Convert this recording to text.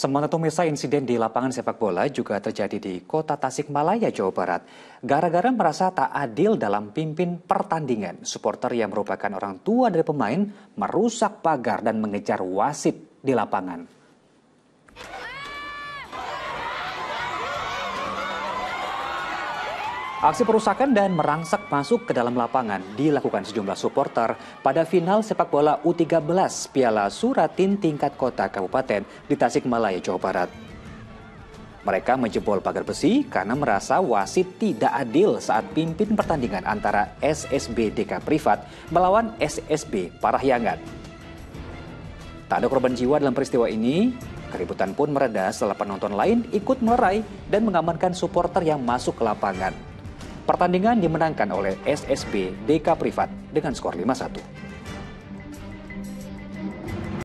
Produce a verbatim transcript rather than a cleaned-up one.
Sementara pemirsa, insiden di lapangan sepak bola juga terjadi di kota Tasikmalaya, Jawa Barat. Gara-gara merasa tak adil dalam pimpin pertandingan, supporter yang merupakan orang tua dari pemain merusak pagar dan mengejar wasit di lapangan. Aksi perusakan dan merangsak masuk ke dalam lapangan dilakukan sejumlah supporter pada final sepak bola U tiga belas Piala Suratin tingkat kota kabupaten di Tasikmalaya, Jawa Barat. Mereka menjebol pagar besi karena merasa wasit tidak adil saat pimpin pertandingan antara S S B D K Privat melawan S S B Parahyangan. Tak ada korban jiwa dalam peristiwa ini. Keributan pun mereda setelah penonton lain ikut melerai dan mengamankan supporter yang masuk ke lapangan. Pertandingan dimenangkan oleh S S B D K Privat dengan skor lima satu.